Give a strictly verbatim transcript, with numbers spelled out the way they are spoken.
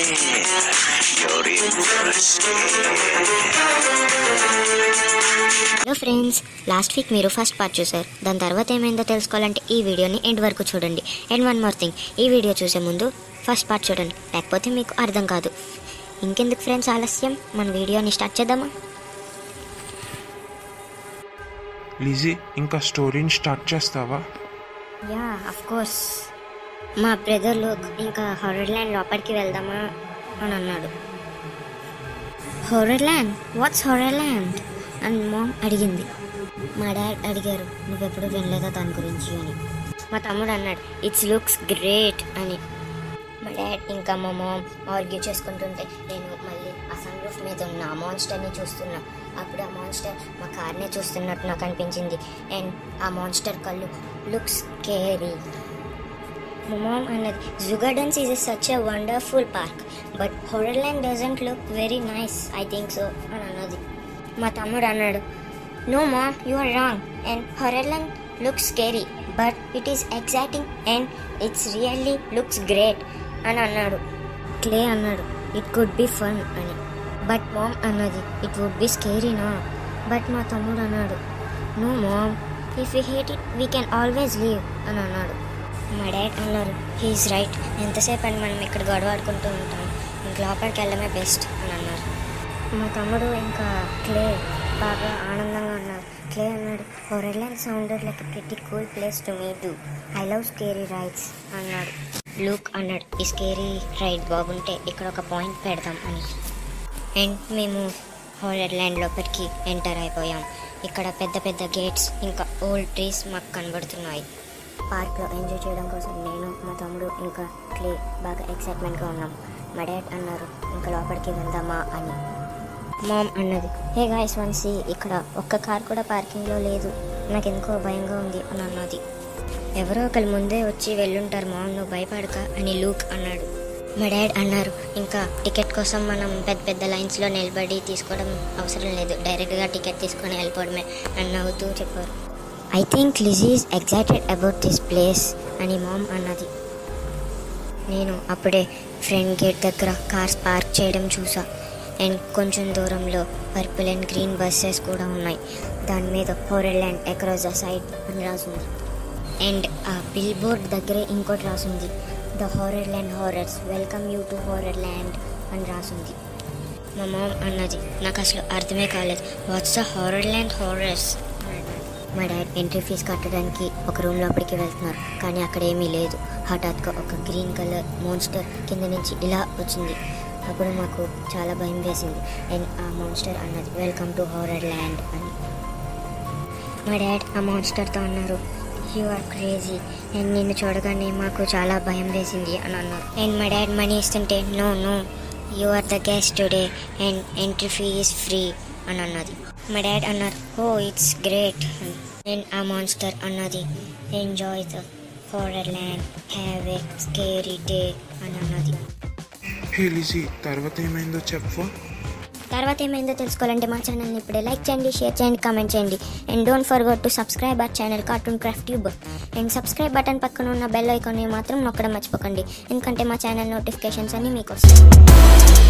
Hello friends, last week మీరు first part చూసారు. దాని తర్వాత ఏమైందో తెలుసుకోవాలంటే ఈ వీడియోని ఎండ్ వరకు చూడండి. అండ్ వన్ మోర్ థింగ్, ఈ వీడియో చూసే ముందు ఫస్ట్ పార్ట్ చూడండి, లేకపోతే మీకు అర్థం కాదు. ఇంకెందుకు ఫ్రెండ్స్ ఆలస్యం, మన వీడియోని స్టార్ట్ చేద్దామా? లిజీ, ఇంకా స్టోరీని స్టార్ట్ చేస్తావా? Yeah, of course. మా బ్రదర్ లోక్ ఇంకా హారర్ ల్యాండ్ లోపలికి వెళ్దామా అని అన్నాడు. Horror land? What's horror land అని మామ్ అడిగింది. మా డాడ్ అడిగారు, నువ్వెప్పుడు వినలేదా దాని గురించి అని. మా తమ్ముడు అన్నాడు, ఇట్స్ లుక్స్ గ్రేట్ అని. మా డాడ్ ఇంకా మా మామ్ ఆర్గ్యూ చేసుకుంటుంటే నేను మళ్ళీ ఆ సన్ రూఫ్ మీద ఉన్న ఆ మాన్స్టర్ని చూస్తున్నా. అప్పుడు ఆ మాన్స్టర్ మా కార్నే చూస్తున్నట్టు నాకు అనిపించింది. అండ్ ఆ మాన్స్టర్ కళ్ళు లుక్స్ స్కేరీ. మా మామ్ అన్నది, zoo gardens is such a wonderful park, but horror land doesn't look very nice, I think so అని అన్నది. మా తమ్ముడు అన్నాడు, no mom, you are wrong, and horror land looks scary, but it is exciting and it's really looks great అని అన్నాడు. Clay అన్నాడు, it could be fun అని. But mom అన్నది, ఇట్ వుడ్ బి స్కేరీనా? బట్ మా తమ్ముడు అన్నాడు, no mom, if you hate it we can always leave అని అన్నాడు. మా డాడ్ అన్నారు, హీఈస్ రైట్, ఎంతసేపు అని మనం ఇక్కడ గొడవ ఆడుకుంటూ ఉంటాం, ఇంక లోపలికి వెళ్ళడమే బెస్ట్ అని అన్నారు. మా తమ్ముడు ఇంకా క్లే బాగా ఆనందంగా ఉన్నారు. క్లే అన్నాడు, horror land sounded like a pretty cool place to me too, I love scary rides అన్నాడు. లూక్ అన్నాడు, ఈ స్కేరీ రైడ్ బాగుంటే ఇక్కడ ఒక పాయింట్ పెడదాం అని. అండ్ మేము హారర్ ల్యాండ్ లోపలికి ఎంటర్ అయిపోయాం. ఇక్కడ పెద్ద పెద్ద గేట్స్ ఇంకా ఓల్డ్ ట్రీస్ మాకు కనబడుతున్నాయి. పార్క్లో ఎంజాయ్ చేయడం కోసం నేను, మా తమ్ముడు ఇంకా క్లే బాగా ఎక్సైట్మెంట్గా ఉన్నాం. మా డాడ్ అన్నారు, ఇంకా లోపలికి వెళ్దామా అని. మామ్ అన్నది, హే గాయ్స్, వన్ సీ, ఇక్కడ ఒక్క కార్ కూడా పార్కింగ్లో లేదు, నాకు ఎందుకో భయంగా ఉంది అని అన్నది. ఎవరో ఒకరు ముందే వచ్చి వెళ్ళుంటారు మామ్, నువ్వు భయపడక అని లూక్ అన్నాడు. మా డాడ్ అన్నారు, ఇంకా టికెట్ కోసం మనం పెద్ద పెద్ద లైన్స్లో నిలబడి తీసుకోవడం అవసరం లేదు, డైరెక్ట్గా టికెట్ తీసుకొని వెళ్ళిపోవడమే అని నవ్వుతూ చెప్పారు. I think Lizzie is excited about this place అని మామ్ అన్నది. నేను అప్పుడే ఫ్రంట్ గేట్ దగ్గర కార్స్ పార్క్ చేయడం చూసా. అండ్ కొంచెం దూరంలో పర్పుల్ అండ్ గ్రీన్ బస్సెస్ కూడా ఉన్నాయి. దాని మీద horror land across the side అని రాసింది. అండ్ ఆ బిల్ బోర్డ్ దగ్గరే ఇంకోటి రాసింది, the horror land horrors welcome you to horror land అని రాసింది. మా మామ్ అన్నది, నాకు అసలు అర్థమే కాలేదు, what's the horror land horrors? మా డాడ్ ఎంట్రీ ఫీజు కట్టడానికి ఒక రూమ్ లోపలికి వెళ్తున్నారు, కానీ అక్కడ ఏమీ లేదు. హఠాత్గా ఒక గ్రీన్ కలర్ మోన్స్టర్ కింద నుంచి ఇలా వచ్చింది. అప్పుడు మాకు చాలా భయం వేసింది. అండ్ ఆ మోన్స్టర్ అన్నది, వెల్కమ్ టు హారర్ ల్యాండ్ అని. మా డాడ్ ఆ మోన్స్టర్తో అన్నారు, యు ఆర్ క్రేజీ, అండ్ నిన్ను చూడగానే మాకు చాలా భయం వేసింది అని అన్నారు. అండ్ మా డాడ్ మనీ ఇస్తుంటే, no no, you are the guest today and entry fee is free అని అన్నది. మా డాడ్ అన్నారు, ఓ ఇట్స్ గ్రేట్. అండ్ ఆ మాన్స్టర్ అన్నది, enjoy the horror land, have a scary day అని అన్నది. హే లిజీ, తర్వాత ఏమైందో చెప్పు. తర్వాత ఏమైందో తెలుసుకోవాలంటే మా ఛానల్ని ఇప్పుడే లైక్ చేయండి, షేర్ చేయండి, కామెంట్ చేయండి. And don't forget to subscribe our channel cartoon craft tube. And subscribe button పక్కన ఉన్న బెల్ ఐకాన్ని మాత్రం నొక్కడం మర్చిపోకండి, ఎందుకంటే మా ఛానల్ నోటిఫికేషన్స్ అన్నీ మీకు వస్తాయి.